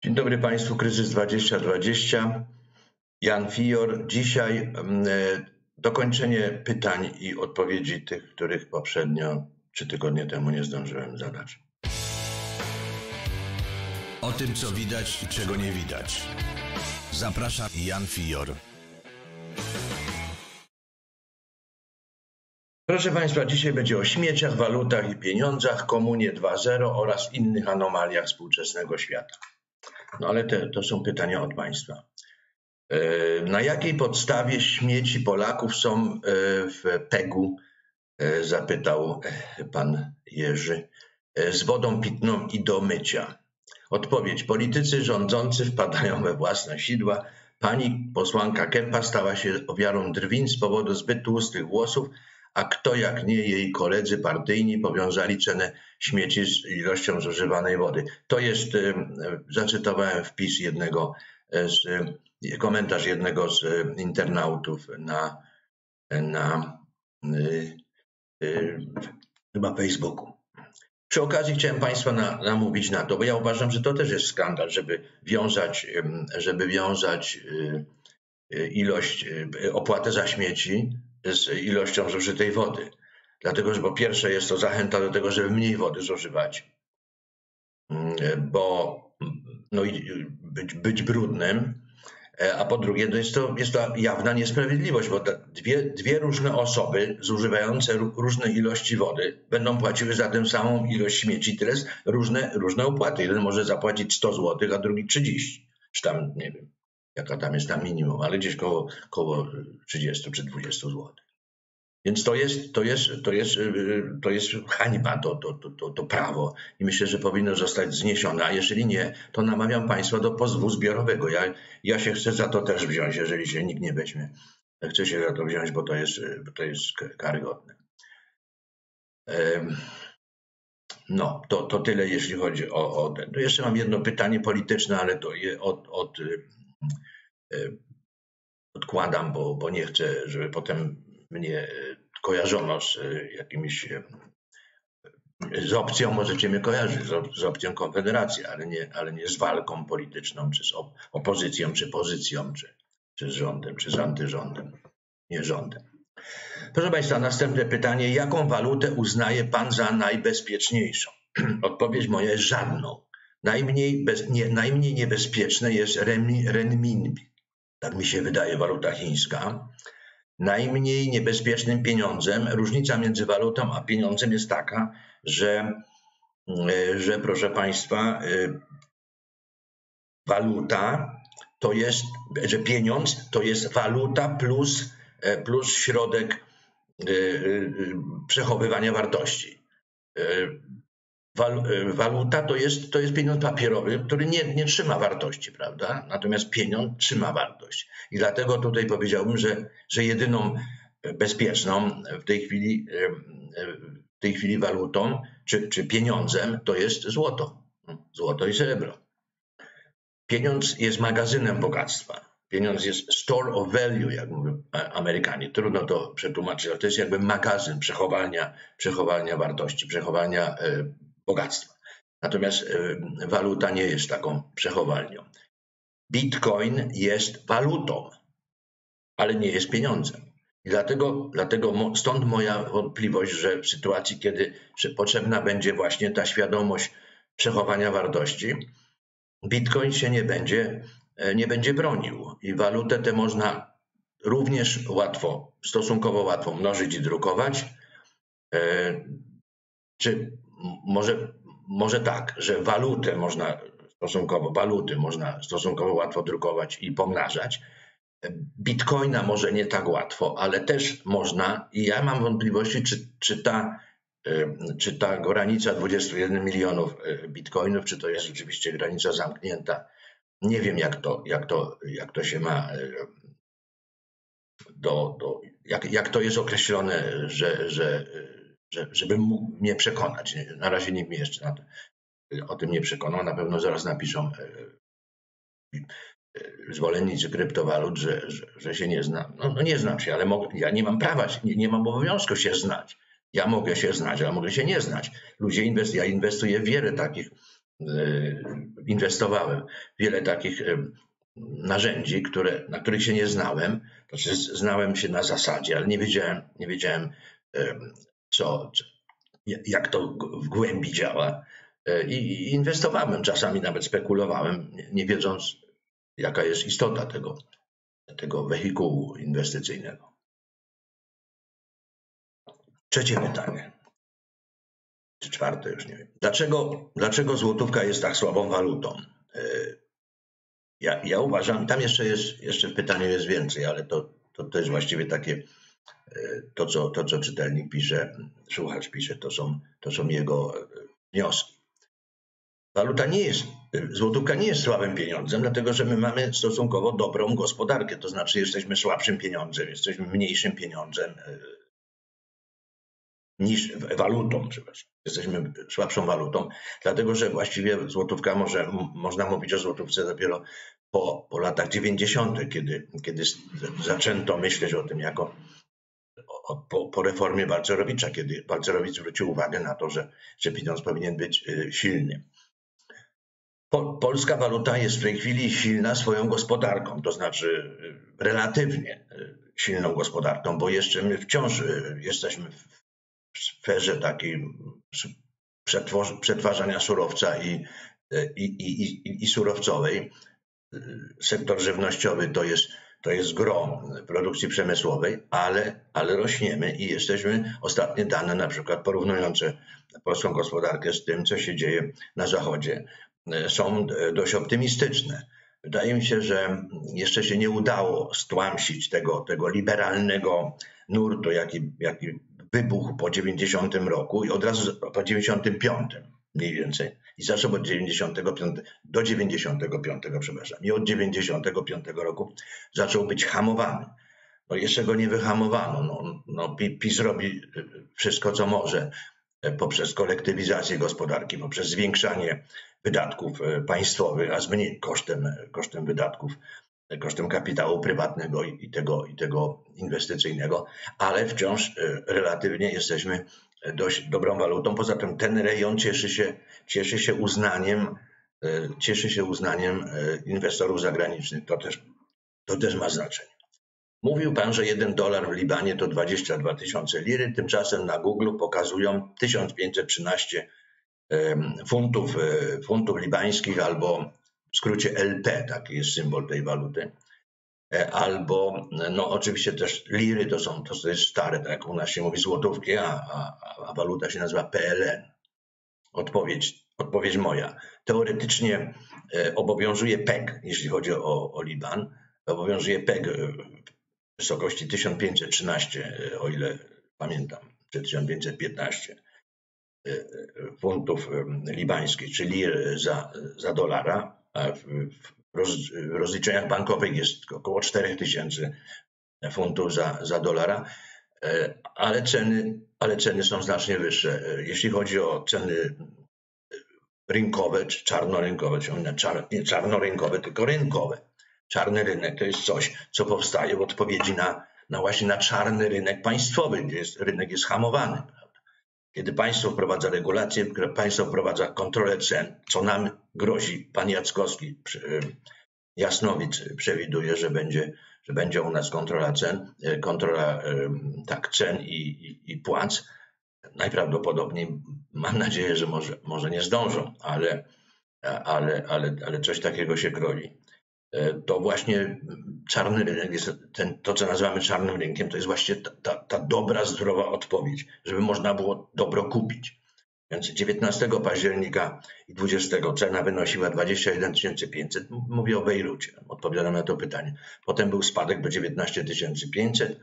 Dzień dobry Państwu, Kryzys 2020. Jan Fior. Dzisiaj dokończenie pytań i odpowiedzi tych, których poprzednio 3 tygodnie temu nie zdążyłem zadać. O tym, co widać i czego nie widać. Zaprasza Jan Fior. Proszę Państwa, dzisiaj będzie o śmieciach, walutach i pieniądzach, komunie 2.0 oraz innych anomaliach współczesnego świata. No ale to są pytania od Państwa. Na jakiej podstawie śmieci Polaków są w PEG-u, zapytał pan Jerzy, z wodą pitną i do mycia? Odpowiedź. Politycy rządzący wpadają we własne sidła. Pani posłanka Kempa stała się ofiarą drwin z powodu zbyt tłustych włosów, a kto jak nie jej koledzy partyjni powiązali cenę śmieci z ilością zużywanej wody. To jest, zacytowałem wpis komentarz jednego z internautów na chyba Facebooku. Przy okazji chciałem Państwa namówić na to, bo ja uważam, że to też jest skandal, żeby wiązać opłatę za śmieci z ilością zużytej wody. Dlatego, że po pierwsze jest to zachęta do tego, żeby mniej wody zużywać, bo być brudnym, a po drugie jest to jawna niesprawiedliwość, bo dwie różne osoby zużywające różne ilości wody będą płaciły za tę samą ilość śmieci, tyle różne opłaty. Jeden może zapłacić 100 zł, a drugi 30, czy tam nie wiem, jaka tam jest tam minimum, ale gdzieś koło 30 czy 20 zł. Więc to jest hańba, to prawo i myślę, że powinno zostać zniesione, a jeżeli nie, to namawiam Państwa do pozwu zbiorowego. Ja się chcę za to też wziąć, jeżeli się nikt nie weźmie. Chcę się za to wziąć, bo to jest karygodne. No, to tyle, jeśli chodzi o ten. Tu jeszcze mam jedno pytanie polityczne, ale to je odkładam, bo nie chcę, żeby potem mnie kojarzono z opcją, możecie mnie kojarzyć z opcją Konfederacji, ale nie z walką polityczną, czy z opozycją, czy pozycją, czy z rządem, czy z antyrządem, nie rządem. Proszę Państwa, następne pytanie. Jaką walutę uznaje Pan za najbezpieczniejszą? Odpowiedź moja jest żadną. Najmniej niebezpieczne jest renminbi. Tak mi się wydaje, waluta chińska. Najmniej niebezpiecznym pieniądzem, różnica między walutą a pieniądzem jest taka, że proszę Państwa, że pieniądz to jest waluta plus środek przechowywania wartości. Waluta to jest pieniądz papierowy, który nie trzyma wartości, prawda? Natomiast pieniądz trzyma wartość. I dlatego tutaj powiedziałbym, że jedyną bezpieczną w tej chwili walutą czy pieniądzem to jest złoto. Złoto i srebro. Pieniądz jest magazynem bogactwa. Pieniądz jest store of value, jak mówią Amerykanie. Trudno to przetłumaczyć, ale to jest jakby magazyn przechowania wartości, przechowania bogactwa. Natomiast waluta nie jest taką przechowalnią. Bitcoin jest walutą, ale nie jest pieniądzem. I dlatego stąd moja wątpliwość, że w sytuacji, kiedy potrzebna będzie właśnie ta świadomość przechowania wartości, Bitcoin się nie będzie bronił. I walutę tę można również stosunkowo łatwo mnożyć i drukować. Czy może tak, że waluty można stosunkowo łatwo drukować i pomnażać. Bitcoina może nie tak łatwo, ale też można i ja mam wątpliwości, czy ta granica 21 milionów bitcoinów, czy to jest rzeczywiście granica zamknięta. Nie wiem, jak to się ma jak to jest określone, żeby mógł mnie przekonać. Na razie nikt mnie jeszcze o tym nie przekonał. Na pewno zaraz napiszą zwolennicy kryptowalut, że się nie znam. No nie znam się, ale ja nie mam prawa, nie mam obowiązku się znać. Ja mogę się znać, ale mogę się nie znać. Ja inwestuję w wiele takich inwestowałem w wiele takich narzędzi, na których się nie znałem. Znaczy, znałem się na zasadzie, ale nie wiedziałem jak to w głębi działa. I inwestowałem, czasami nawet spekulowałem, nie wiedząc, jaka jest istota tego wehikułu inwestycyjnego. Trzecie pytanie, czy czwarte, już nie wiem. Dlaczego złotówka jest tak słabą walutą? Ja uważam, tam jeszcze w pytaniu jest więcej, ale to jest właściwie takie, to co czytelnik pisze, słuchacz pisze, to są jego wnioski. Złotówka nie jest słabym pieniądzem, dlatego że my mamy stosunkowo dobrą gospodarkę, to znaczy jesteśmy słabszym pieniądzem, jesteśmy mniejszym pieniądzem niż walutą, przepraszam. Jesteśmy słabszą walutą, dlatego że właściwie złotówka można mówić o złotówce dopiero po latach 90., kiedy zaczęto myśleć o tym po reformie Balcerowicza, kiedy Balcerowicz zwrócił uwagę na to, że pieniądz powinien być silny. Polska waluta jest w tej chwili silna swoją gospodarką, to znaczy relatywnie silną gospodarką, bo jeszcze my wciąż jesteśmy w sferze takiej przetwarzania surowca i surowcowej. Sektor żywnościowy to jest gro produkcji przemysłowej, ale rośniemy i jesteśmy, ostatnie dane na przykład porównujące polską gospodarkę z tym, co się dzieje na Zachodzie, są dość optymistyczne. Wydaje mi się, że jeszcze się nie udało stłamsić tego liberalnego nurtu, jaki wybuchł po 90 roku i od razu po 95 mniej więcej. I zaczął od 95, przepraszam. I od 95 roku zaczął być hamowany. No jeszcze go nie wyhamowano. PiS robi wszystko, co może poprzez kolektywizację gospodarki, poprzez zwiększanie wydatków państwowych, a kosztem wydatków, kosztem kapitału prywatnego i tego inwestycyjnego, ale wciąż relatywnie jesteśmy dość dobrą walutą. Poza tym ten rejon cieszy się uznaniem inwestorów zagranicznych. To też ma znaczenie. Mówił pan, że $1 w Libanie to 22 000 liry, tymczasem na Google pokazują 1513 funtów libańskich, albo w skrócie LP, taki jest symbol tej waluty. Albo, oczywiście też liry to jest stare, tak jak u nas się mówi złotówki, a waluta się nazywa PLN. Odpowiedź moja. Teoretycznie obowiązuje PEG, jeśli chodzi o Liban. Obowiązuje PEG w wysokości 1513, o ile pamiętam, czy 1515 funtów libańskich, czy lir za dolara, a w rozliczeniach bankowych jest około 4000 funtów za dolara, ale ceny są znacznie wyższe. Jeśli chodzi o ceny rynkowe czy czarnorynkowe, nie czarnorynkowe, tylko rynkowe. Czarny rynek to jest coś, co powstaje w odpowiedzi właśnie na czarny rynek państwowy, gdzie rynek jest hamowany. Kiedy państwo wprowadza regulacje, państwo wprowadza kontrolę cen, co nam grozi, pan Jackowski, Jasnowicz przewiduje, że będzie u nas kontrola cen, cen i płac. Najprawdopodobniej, mam nadzieję, że może nie zdążą, ale coś takiego się grozi. To właśnie czarny rynek jest to, co nazywamy czarnym rynkiem, to jest właśnie ta dobra, zdrowa odpowiedź, żeby można było dobro kupić. Więc 19 października i 20 cena wynosiła 21 500. Mówię o Bejrucie, odpowiadam na to pytanie. Potem był spadek do 19 500.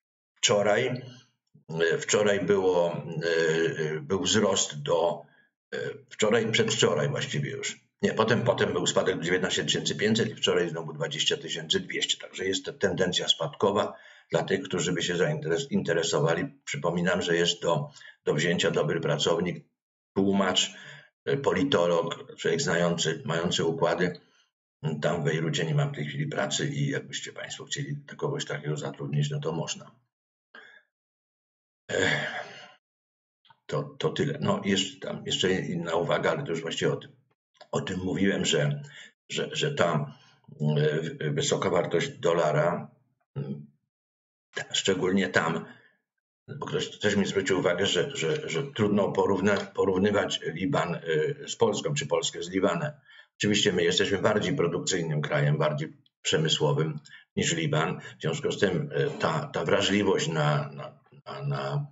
Wczoraj był wzrost przedwczoraj właściwie już. Nie, potem był spadek do 19 500 i wczoraj znowu 20 200. Także jest to tendencja spadkowa. Dla tych, którzy by się zainteresowali, przypominam, że jest do wzięcia dobry pracownik, tłumacz, politolog, człowiek mający układy. Tam w Bejrucie nie mam w tej chwili pracy i jakbyście państwo chcieli kogoś takiego zatrudnić, no to można. To tyle. Jeszcze inna uwaga, ale to już właściwie o tym O tym mówiłem, że ta wysoka wartość dolara, szczególnie tam, bo ktoś też mi zwrócił uwagę, że trudno porównywać Liban z Polską, czy Polskę z Libanem. Oczywiście my jesteśmy bardziej produkcyjnym krajem, bardziej przemysłowym niż Liban. W związku z tym ta wrażliwość na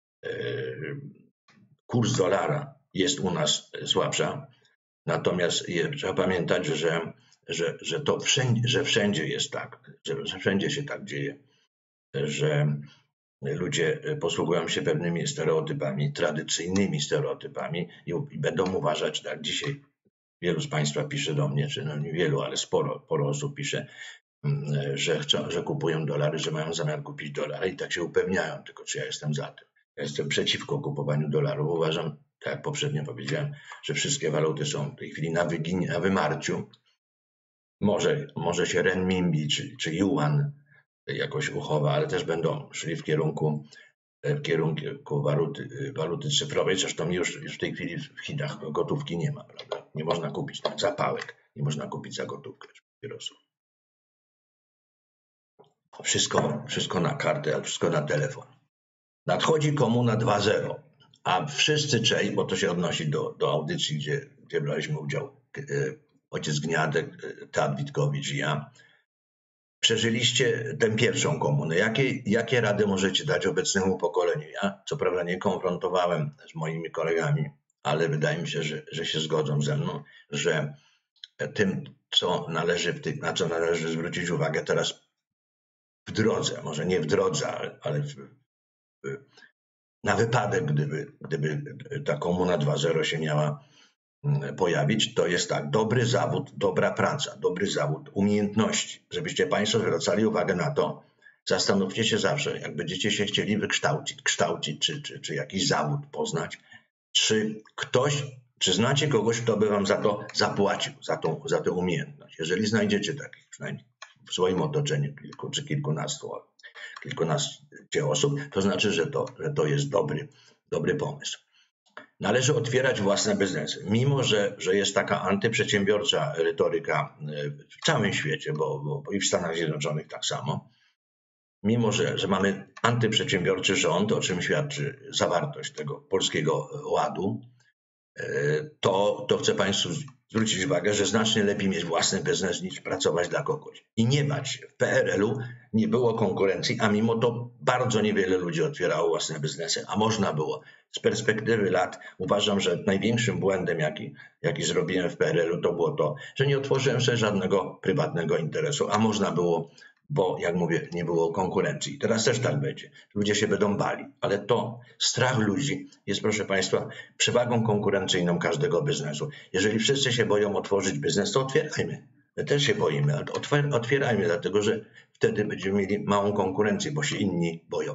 kurs dolara jest u nas słabsza. Natomiast trzeba pamiętać, że to wszędzie jest tak, że wszędzie się tak dzieje, że ludzie posługują się pewnymi stereotypami, tradycyjnymi stereotypami i będą uważać, tak dzisiaj wielu z Państwa pisze do mnie, czy no nie wielu, ale sporo osób pisze, że kupują dolary, że mają zamiar kupić dolary i tak się upewniają, tylko czy ja jestem za tym. Ja jestem przeciwko kupowaniu dolarów. Uważam, tak jak poprzednio powiedziałem, że wszystkie waluty są w tej chwili na wymarciu. Może się renminbi czy yuan jakoś uchowa, ale też będą szli w kierunku waluty cyfrowej. Zresztą już w tej chwili w Chinach gotówki nie ma, prawda? Nie można kupić zapałek, nie można kupić za gotówkę papierosów. Wszystko na kartę, ale wszystko na telefon. Nadchodzi komuna 2.0, a wszyscy bo to się odnosi do audycji, gdzie braliśmy udział ojciec Gniadek, Teatr Witkowicz i ja, przeżyliście tę pierwszą komunę. Jakie rady możecie dać obecnemu pokoleniu? Ja co prawda nie konfrontowałem z moimi kolegami, ale wydaje mi się, że się zgodzą ze mną, że tym, na co należy zwrócić uwagę teraz w drodze, może nie w drodze, ale na wypadek, gdyby ta komuna 2.0 się miała pojawić, to jest tak, dobry zawód, dobra praca, dobry zawód, umiejętności. Żebyście Państwo zwracali uwagę na to, zastanówcie się zawsze, jak będziecie się chcieli kształcić czy jakiś zawód poznać, czy znacie kogoś, kto by wam za to zapłacił, za tę umiejętność. Jeżeli znajdziecie takich, przynajmniej w swoim otoczeniu kilku czy kilkunaście osób, to znaczy, że to jest dobry pomysł. Należy otwierać własne biznesy. Mimo, że jest taka antyprzedsiębiorcza retoryka w całym świecie, bo i w Stanach Zjednoczonych tak samo, mimo, że mamy antyprzedsiębiorczy rząd, o czym świadczy zawartość tego polskiego ładu, to chcę Państwu zwrócić uwagę, że znacznie lepiej mieć własny biznes niż pracować dla kogoś. I nie bać się. W PRL-u nie było konkurencji, a mimo to bardzo niewiele ludzi otwierało własne biznesy, a można było. Z perspektywy lat uważam, że największym błędem, jaki zrobiłem w PRL-u, to było to, że nie otworzyłem sobie żadnego prywatnego interesu, a można było, bo jak mówię, nie było konkurencji. Teraz też tak będzie. Ludzie się będą bali, ale to strach ludzi jest, proszę Państwa, przewagą konkurencyjną każdego biznesu. Jeżeli wszyscy się boją otworzyć biznes, to otwierajmy. My też się boimy, ale otwierajmy, dlatego że wtedy będziemy mieli małą konkurencję, bo się inni boją.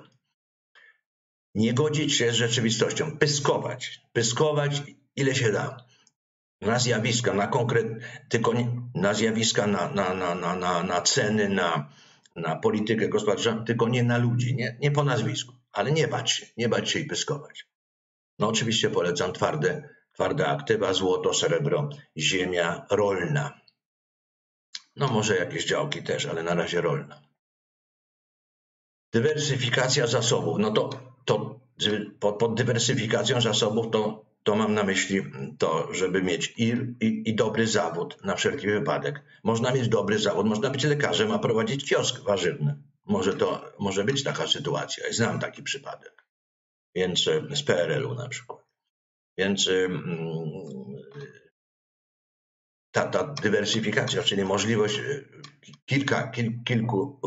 Nie godzić się z rzeczywistością, pyskować ile się da. Na zjawiska, na zjawiska, na ceny, na politykę gospodarczą, tylko nie na ludzi, nie po nazwisku, ale nie bać się i pyskować. No oczywiście polecam twarde aktywa, złoto, srebro, ziemia rolna. No może jakieś działki też, ale na razie rolna. Dywersyfikacja zasobów. No to pod dywersyfikacją zasobów to mam na myśli to, żeby mieć i dobry zawód na wszelki wypadek. Można mieć dobry zawód, można być lekarzem, a prowadzić kiosk warzywny. Może być taka sytuacja. Znam taki przypadek. Więc z PRL-u na przykład. Więc ta dywersyfikacja, czyli możliwość kilku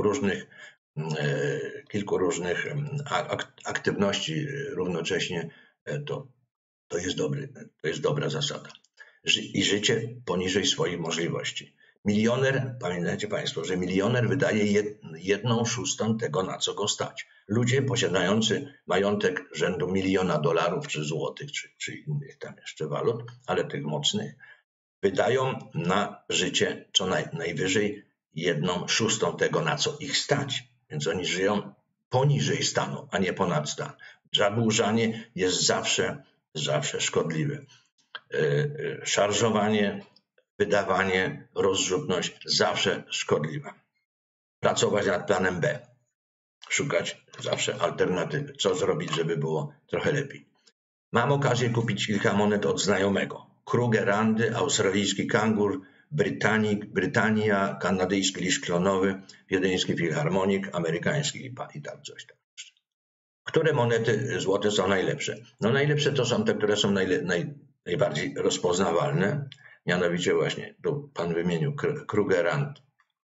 różnych aktywności równocześnie, to jest dobra zasada. I życie poniżej swoich możliwości. Pamiętajcie Państwo, że milioner wydaje 1/6 tego, na co go stać. Ludzie posiadający majątek rzędu $1 000 000 czy złotych, czy innych tam jeszcze walut, ale tych mocnych, wydają na życie co najwyżej 1/6 tego, na co ich stać. Więc oni żyją poniżej stanu, a nie ponad stan. Zadłużanie jest zawsze szkodliwe. szarżowanie, wydawanie, rozrzutność zawsze szkodliwa. Pracować nad planem B. Szukać zawsze alternatywy. Co zrobić, żeby było trochę lepiej. Mam okazję kupić kilka monet od znajomego. Krugerrandy, australijski kangur, Brytania, kanadyjski liść klonowy, wiedeński filharmonik, amerykański i tak coś tam. Które monety złote są najlepsze? No najlepsze to są te, które są najbardziej rozpoznawalne. Mianowicie właśnie, tu pan wymienił Krugerrand,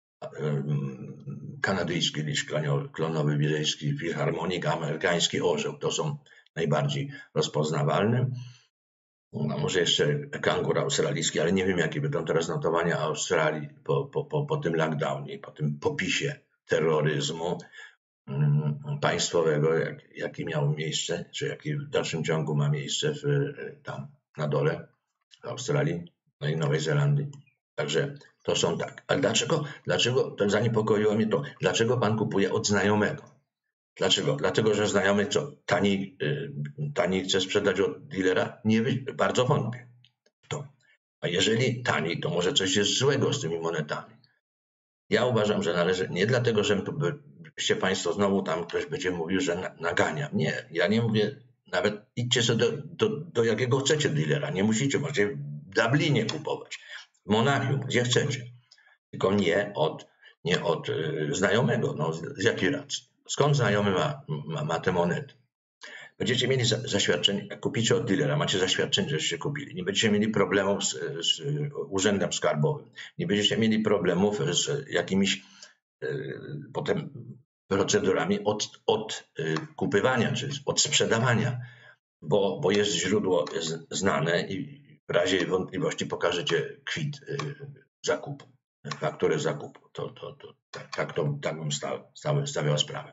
kanadyjski liść klonowy, wiedeński filharmonik, amerykański orzeł. To są najbardziej rozpoznawalne. No może jeszcze kangur australijski, ale nie wiem, jakie będą teraz notowania Australii po tym lockdownie, po tym popisie terroryzmu państwowego, jaki miał miejsce, czy jaki w dalszym ciągu ma miejsce tam na dole w Australii, no i Nowej Zelandii. Także to są tak. Ale dlaczego to zaniepokoiło mnie to? Dlaczego pan kupuje od znajomego? Dlaczego? Dlatego, że znajomy co? Taniej chce sprzedać od dealera? Nie, bardzo wątpię w to. A jeżeli taniej, to może coś jest złego z tymi monetami. Ja uważam, że należy, nie dlatego, że byście państwo znowu tam ktoś będzie mówił, że naganiam. Nie, ja nie mówię, nawet idźcie sobie do jakiego chcecie dealera. Nie musicie, możecie w Dublinie kupować, w Monachium, gdzie chcecie. Tylko nie od znajomego. No, z jakiej racji? Skąd znajomy ma te monety? Będziecie mieli zaświadczenie, jak kupicie od dealera, macie zaświadczenie, żeście kupili. Nie będziecie mieli problemów z urzędem skarbowym. Nie będziecie mieli problemów z jakimiś potem procedurami odkupywania czy odsprzedawania, bo jest źródło znane i w razie wątpliwości pokażecie kwit zakupu, fakturę zakupu. Tak bym stawiał sprawę.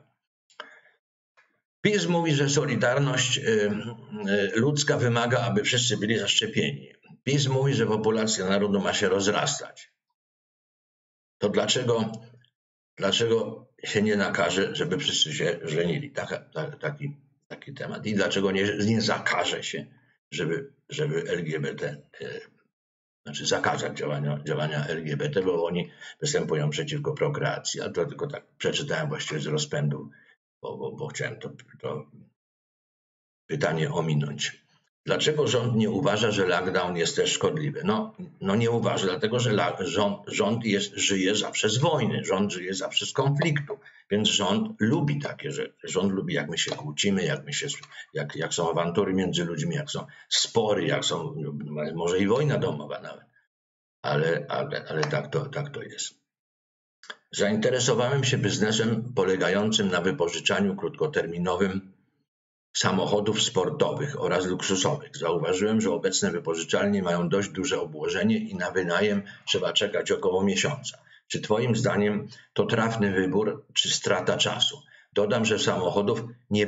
PiS mówi, że solidarność ludzka wymaga, aby wszyscy byli zaszczepieni. PiS mówi, że populacja narodu ma się rozrastać. To dlaczego się nie nakaże, żeby wszyscy się żenili? Taki temat. I dlaczego nie zakaże się, żeby LGBT, znaczy zakazać działania LGBT, bo oni występują przeciwko prokreacji. Ale to tylko tak przeczytałem właściwie z rozpędu, bo chciałem to pytanie ominąć. Dlaczego rząd nie uważa, że lockdown jest też szkodliwy? No nie uważa, dlatego że rząd żyje zawsze z wojny, rząd żyje zawsze z konfliktu, więc rząd lubi takie rzeczy. Rząd lubi, jak my się kłócimy, jak są awantury między ludźmi, jak są spory, jak są może i wojna domowa nawet. Ale tak to jest. Zainteresowałem się biznesem polegającym na wypożyczaniu krótkoterminowym samochodów sportowych oraz luksusowych. Zauważyłem, że obecne wypożyczalnie mają dość duże obłożenie i na wynajem trzeba czekać około miesiąca. Czy twoim zdaniem to trafny wybór, czy strata czasu? Dodam, że samochodów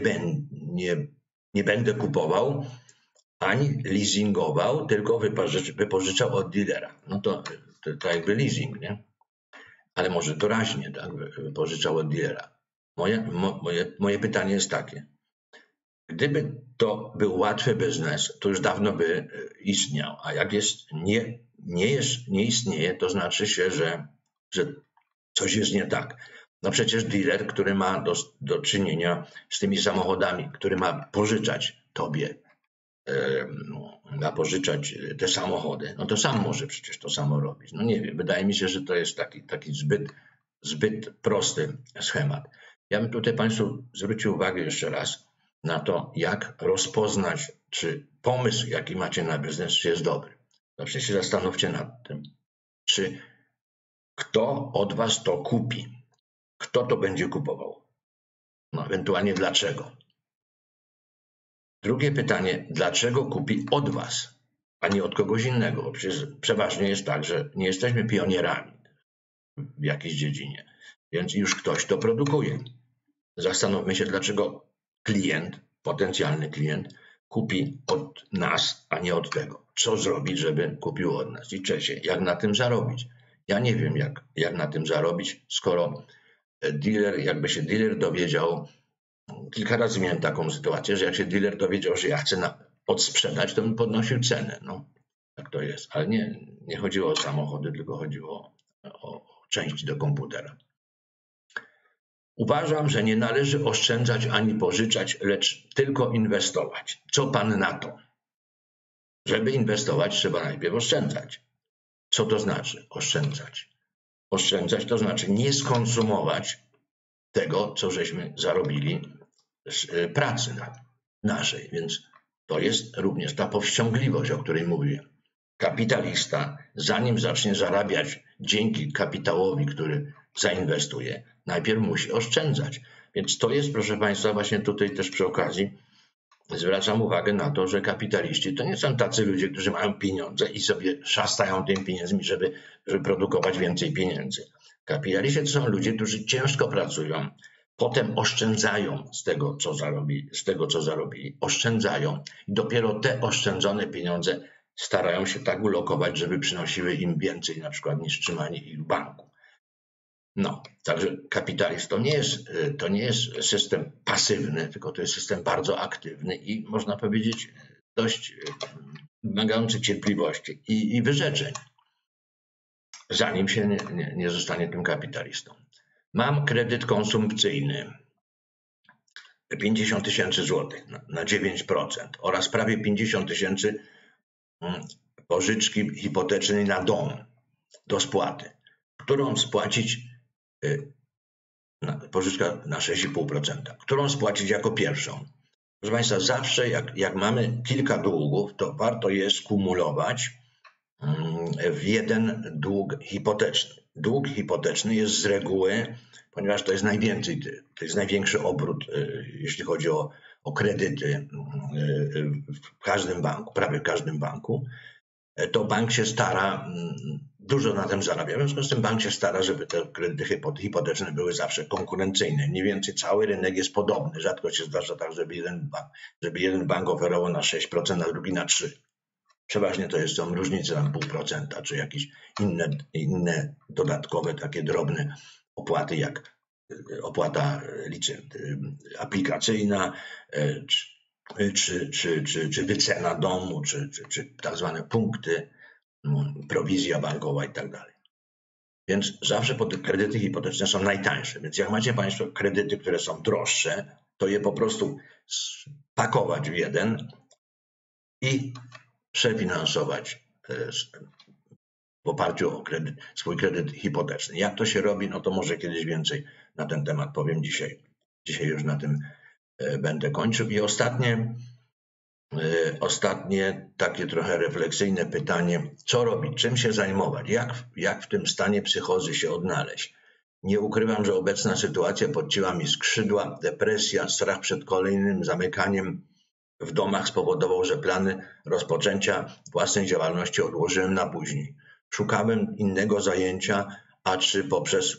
nie będę kupował ani leasingował, tylko wypożyczał od dealera. No to jakby leasing, nie? Ale może doraźnie, tak, wypożyczał od dealera. Moje pytanie jest takie. Gdyby to był łatwy biznes, to już dawno by istniał. A jak nie istnieje, to znaczy się, że coś jest nie tak. No przecież dealer, który ma do czynienia z tymi samochodami, który ma pożyczać tobie, ma pożyczać te samochody, no to sam może przecież to samo robić. No nie wiem, wydaje mi się, że to jest taki zbyt prosty schemat. Ja bym tutaj Państwu zwrócił uwagę jeszcze raz na to, jak rozpoznać, czy pomysł, jaki macie na biznes, czy jest dobry. Zawsze się zastanówcie nad tym, czy kto od Was to kupi, kto to będzie kupował, no ewentualnie dlaczego. Drugie pytanie, dlaczego kupi od Was, a nie od kogoś innego? Bo przecież przeważnie jest tak, że nie jesteśmy pionierami w jakiejś dziedzinie, więc już ktoś to produkuje. Zastanówmy się, dlaczego potencjalny klient kupi od nas, a nie od tego. Co zrobić, żeby kupił od nas? I trzecie, jak na tym zarobić? Ja nie wiem, jak na tym zarobić, skoro jakby się dealer dowiedział, kilka razy miałem taką sytuację, że jak się dealer dowiedział, że ja chcę odsprzedać, to bym podnosił cenę. No. Tak to jest. Ale nie chodziło o samochody, tylko chodziło o części do komputera. Uważam, że nie należy oszczędzać ani pożyczać, lecz tylko inwestować. Co pan na to? Żeby inwestować, trzeba najpierw oszczędzać. Co to znaczy oszczędzać? Oszczędzać to znaczy nie skonsumować tego, co żeśmy zarobili z pracy naszej. Więc to jest również ta powściągliwość, o której mówiłem. Kapitalista, zanim zacznie zarabiać dzięki kapitałowi, który zainwestuje, najpierw musi oszczędzać. Więc to jest, proszę państwa, właśnie tutaj też przy okazji zwracam uwagę na to, że kapitaliści to nie są tacy ludzie, którzy mają pieniądze i sobie szastają tymi pieniędzmi, żeby produkować więcej pieniędzy. Kapitaliści to są ludzie, którzy ciężko pracują, potem oszczędzają z tego, co zarobili, oszczędzają i dopiero te oszczędzone pieniądze starają się tak ulokować, żeby przynosiły im więcej na przykład niż trzymanie ich w banku. No, także kapitalizm to nie jest system pasywny, tylko to jest system bardzo aktywny i można powiedzieć dość wymagający cierpliwości i wyrzeczeń, zanim się nie zostanie tym kapitalistą. Mam kredyt konsumpcyjny 50 000 złotych na 9% oraz prawie 50 000 pożyczki hipotecznej na dom do spłaty, którą spłacić pożyczka na 6,5%, którą spłacić jako pierwszą. Proszę państwa, zawsze jak mamy kilka długów, to warto je skumulować w jeden dług hipoteczny. Dług hipoteczny jest z reguły, ponieważ to jest najwięcej, to jest największy obrót, jeśli chodzi o kredyty w każdym banku, prawie w każdym banku, to bank się stara, dużo na tym zarabia. W związku z tym bank się stara, żeby te kredyty hipoteczne były zawsze konkurencyjne. Mniej więcej cały rynek jest podobny. Rzadko się zdarza tak, żeby jeden bank oferował na 6%, a drugi na 3%. Przeważnie to są różnice tam 0,5%, czy jakieś inne dodatkowe, takie drobne opłaty, jak opłata aplikacyjna, czy wycena domu, czy tak zwane punkty, prowizja bankowa i tak dalej. Więc zawsze kredyty hipoteczne są najtańsze. Więc jak macie państwo kredyty, które są droższe, to je po prostu spakować w jeden i przefinansować w oparciu o swój kredyt hipoteczny. Jak to się robi, no to może kiedyś więcej na ten temat powiem dzisiaj. Dzisiaj już na tym będę kończył. I ostatnie takie trochę refleksyjne pytanie, co robić, czym się zajmować, jak w tym stanie psychozy się odnaleźć. Nie ukrywam, że obecna sytuacja podcięła mi skrzydła, depresja, strach przed kolejnym zamykaniem w domach spowodował, że plany rozpoczęcia własnej działalności odłożyłem na później. Szukałem innego zajęcia, a czy poprzez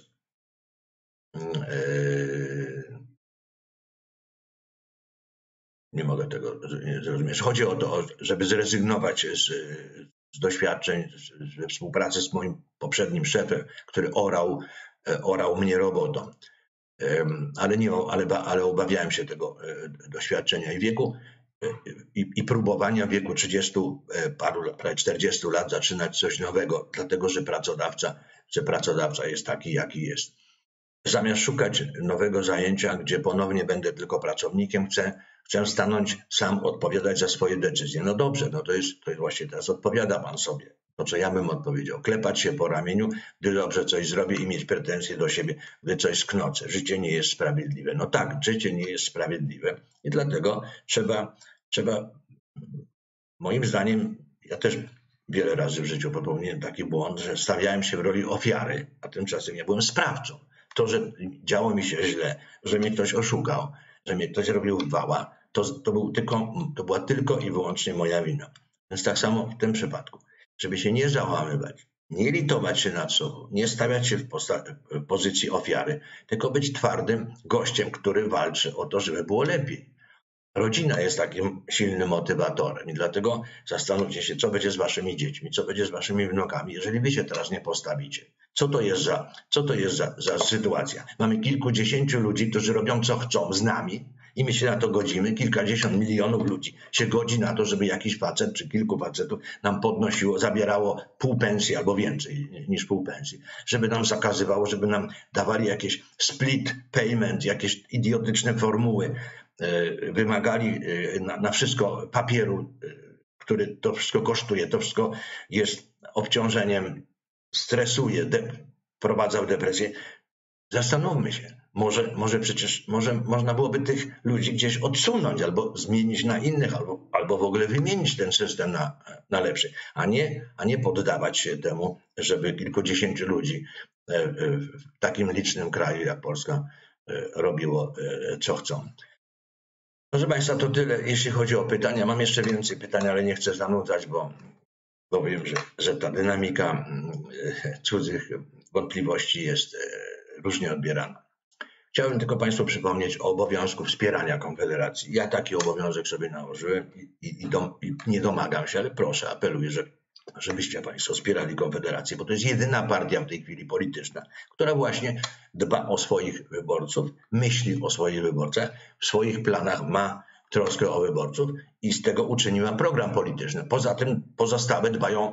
nie mogę tego zrozumieć. Chodzi o to, żeby zrezygnować z doświadczeń, ze współpracy z moim poprzednim szefem, który orał mnie robotą. Ale obawiałem się tego doświadczenia i wieku i próbowania w wieku 30 paru, prawie 40 lat zaczynać coś nowego, dlatego że pracodawca jest taki, jaki jest. Zamiast szukać nowego zajęcia, gdzie ponownie będę tylko pracownikiem, chcę stanąć sam, odpowiadać za swoje decyzje. No dobrze, no to jest właśnie teraz odpowiada pan sobie. To, co ja bym odpowiedział. Klepać się po ramieniu, gdy dobrze coś zrobię i mieć pretensje do siebie, gdy coś sknocę. Życie nie jest sprawiedliwe. No tak, życie nie jest sprawiedliwe i dlatego trzeba moim zdaniem, ja też wiele razy w życiu popełniłem taki błąd, że stawiałem się w roli ofiary, a tymczasem ja byłem sprawcą. To, że działo mi się źle, że mnie ktoś oszukał, że mnie ktoś robił wała, to była tylko i wyłącznie moja wina. Więc tak samo w tym przypadku. Żeby się nie załamywać, nie litować się nad sobą, nie stawiać się w pozycji ofiary, tylko być twardym gościem, który walczy o to, żeby było lepiej. Rodzina jest takim silnym motywatorem i dlatego zastanówcie się, co będzie z waszymi dziećmi, co będzie z waszymi wnukami, jeżeli wy się teraz nie postawicie. Co to jest za sytuacja? Mamy kilkudziesięciu ludzi, którzy robią co chcą z nami I my się na to godzimy. Kilkadziesiąt milionów ludzi się godzi na to, żeby jakiś facet czy kilku facetów nam podnosiło, zabierało pół pensji albo więcej niż pół pensji. Żeby nam zakazywało, żeby nam dawali jakieś split payment, jakieś idiotyczne formuły, wymagali na wszystko papieru, który to wszystko kosztuje, to wszystko jest obciążeniem, stresuje, wprowadza w depresję. Zastanówmy się, może przecież można byłoby tych ludzi gdzieś odsunąć albo zmienić na innych, albo w ogóle wymienić ten system na lepszy, a nie poddawać się temu, żeby kilkudziesięciu ludzi w takim licznym kraju jak Polska robiło co chcą. Proszę Państwa, to tyle, jeśli chodzi o pytania. Mam jeszcze więcej pytań, ale nie chcę zanudzać, bo wiem, że ta dynamika cudzych wątpliwości jest różnie odbierana. Chciałbym tylko Państwu przypomnieć o obowiązku wspierania Konfederacji. Ja taki obowiązek sobie nałożyłem i nie domagam się, ale proszę, apeluję, żebyście Państwo wspierali Konfederację, bo to jest jedyna partia w tej chwili polityczna, która właśnie dba o swoich wyborców, myśli o swoich wyborcach, w swoich planach ma troskę o wyborców i z tego uczyniła program polityczny. Poza tym pozostałe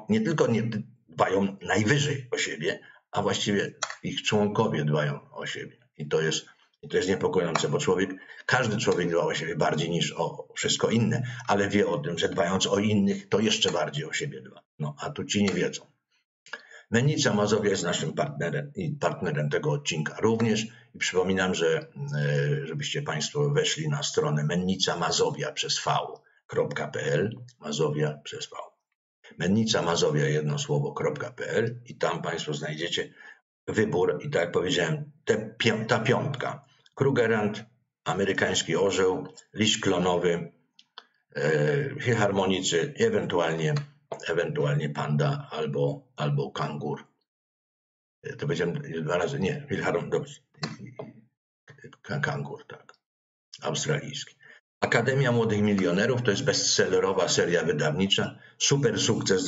dbają najwyżej o siebie, a właściwie ich członkowie dbają o siebie. I to jest niepokojące, bo każdy człowiek dba o siebie bardziej niż o wszystko inne, ale wie o tym, że dbając o innych, to jeszcze bardziej o siebie dba. No, a tu ci nie wiedzą. Mennica Mazowia jest naszym partnerem i partnerem tego odcinka również. I przypominam, żebyście Państwo weszli na stronę mennicamazowia przez v.pl, Mazowia przez v. Mennica Mazowia jedno słowo.pl i tam Państwo znajdziecie wybór i tak jak powiedziałem, ta piątka. Krugerrand, amerykański orzeł, liść klonowy, filharmonicy, ewentualnie panda albo kangur. To powiedziałem dwa razy, nie, kangur, tak, australijski. Akademia Młodych Milionerów to jest bestsellerowa seria wydawnicza, super sukces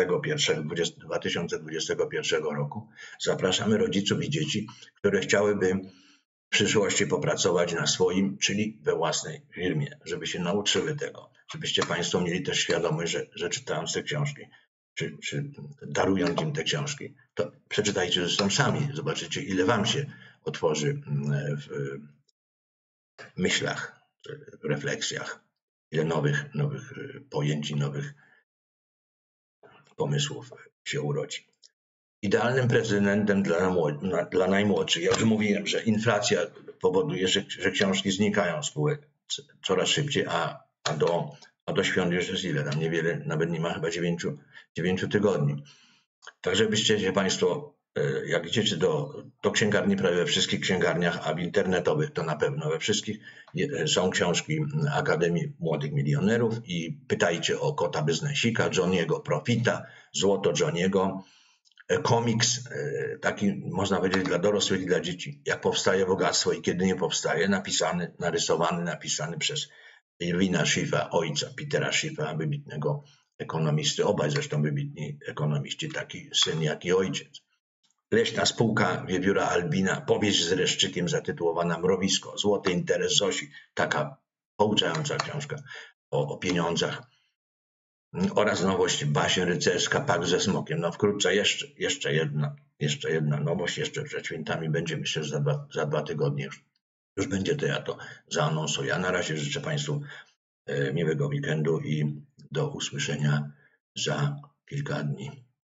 2021 roku. Zapraszamy rodziców i dzieci, które chciałyby w przyszłości popracować na swoim, czyli we własnej firmie, żeby się nauczyły tego, żebyście Państwo mieli też świadomość, że czytając te książki, czy darując im te książki, to przeczytajcie zresztą sami, zobaczycie ile Wam się otworzy w myślach, w refleksjach, ile nowych pojęć i nowych pomysłów się urodzi. Idealnym prezydentem dla najmłodszych. Ja już mówiłem, że inflacja powoduje, że książki znikają z półek coraz szybciej, a do świąt już jest ile? Tam niewiele, nawet nie ma chyba 9 tygodni. Tak żebyście się Państwo, jak idziecie do księgarni, prawie we wszystkich księgarniach, a w internetowych to na pewno we wszystkich, są książki Akademii Młodych Milionerów i pytajcie o Kota Biznesika, Johniego Profita, Złoto Johniego, komiks, taki można powiedzieć dla dorosłych i dla dzieci, jak powstaje bogactwo i kiedy nie powstaje, napisany przez Irwina Schiffa, ojca Petera Schiffa, wybitnego ekonomisty, obaj zresztą wybitni ekonomiści, taki syn jak i ojciec. Leśna spółka Wiewióra Albina, powieść z Reszczykiem zatytułowana Mrowisko, Złoty interes Zosi, taka pouczająca książka o pieniądzach. Oraz nowość Baśń rycerska, Pakt ze smokiem. No wkrótce jeszcze jedna nowość, jeszcze przed świętami będzie, myślę, że za 2 tygodnie już będzie to, ja to zaanonsuję. A na razie życzę Państwu miłego weekendu i do usłyszenia za kilka dni.